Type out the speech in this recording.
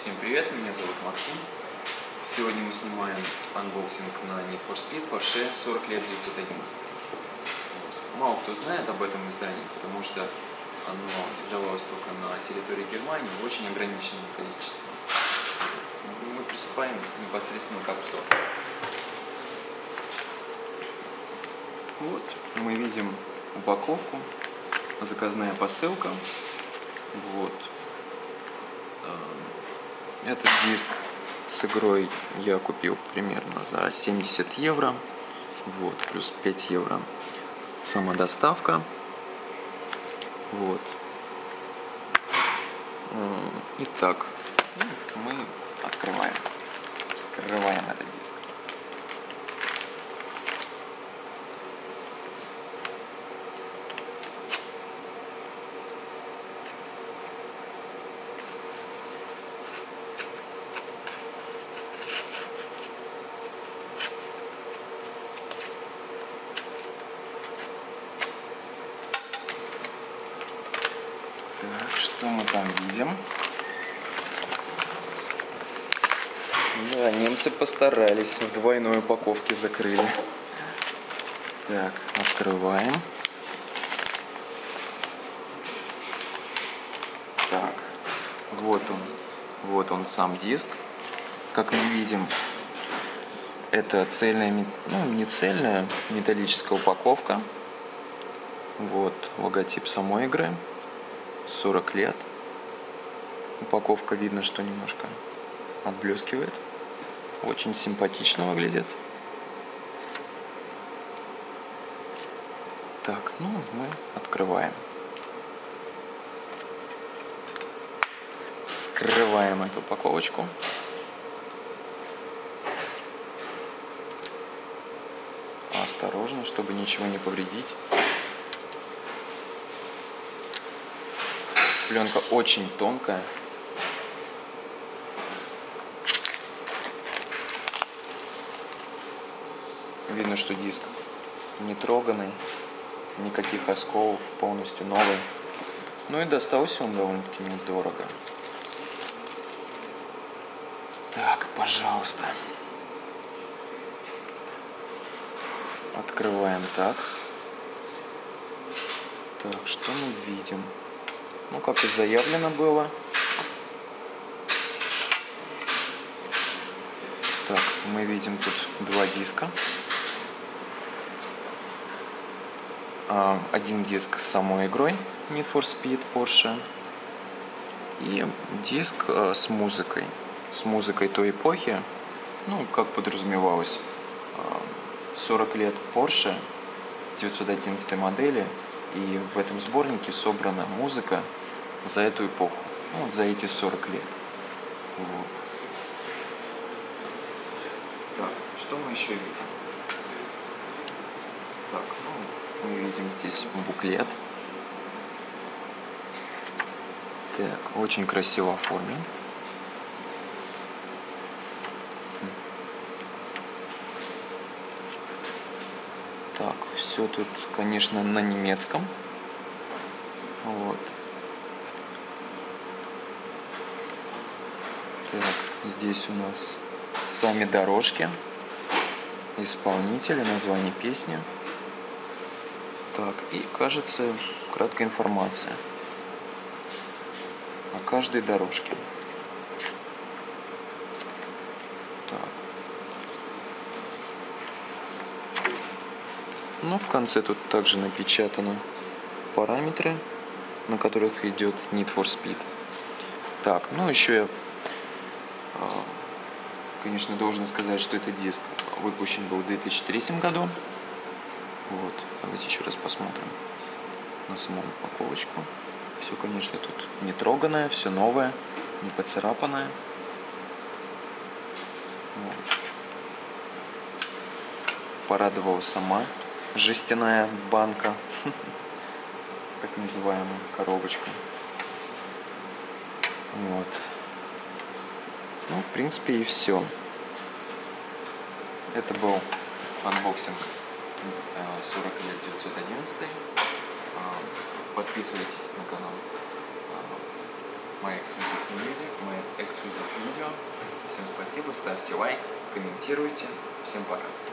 Всем привет, меня зовут Максим. Сегодня мы снимаем анбоксинг на Need for Speed Porsche 40 лет 911. Мало кто знает об этом издании, потому что оно издавалось только на территории Германии в очень ограниченном количестве. Мы приступаем непосредственно к обзору. Вот, мы видим упаковку, заказная посылка. Вот. Этот диск с игрой я купил примерно за 70 евро. Вот, плюс 5 евро сама доставка. Вот. Итак, мы открываем, вскрываем этот диск. Так, что мы там видим? Да, немцы постарались, в двойной упаковке закрыли. Так, открываем. Так, вот он сам диск. Как мы видим, это цельная, не цельная, металлическая упаковка. Вот логотип самой игры. 40 лет. Упаковка, видно, что немножко отблескивает. Очень симпатично выглядит. Так, мы открываем. Вскрываем эту упаковочку. Осторожно, чтобы ничего не повредить. Пленка очень тонкая. Видно, что диск не троганный, никаких осколов, полностью новый. Ну и достался он довольно-таки недорого. Так, пожалуйста. Открываем так. Так, что мы видим? Как и заявлено было. Так, мы видим тут два диска. Один диск с самой игрой Need for Speed Porsche. И диск с музыкой. С музыкой той эпохи. Как подразумевалось. 40 лет Porsche 911 модели. И в этом сборнике собрана музыка за эту эпоху, за эти 40 лет. Вот. Так, что мы еще видим? Так, мы видим здесь буклет. Так, очень красиво оформлен. Так, все тут, конечно, на немецком. Вот. Так, здесь у нас сами дорожки, исполнители, название песни. Так, и, кажется, краткая информация о каждой дорожке. Так. В конце тут также напечатаны параметры, на которых идет Need for Speed. Так, еще я, конечно, должен сказать, что этот диск выпущен был в 2003 году. Вот, давайте еще раз посмотрим на саму упаковочку. Все, конечно, тут не троганное, все новое, не поцарапанное. Вот. Порадовала сама жестяная банка, так называемая коробочка. Вот. В принципе, и все. Это был анбоксинг 40 лет 911. Подписывайтесь на канал, My Exclusive Music, My Exclusive Video. Всем спасибо, ставьте лайк, комментируйте. Всем пока.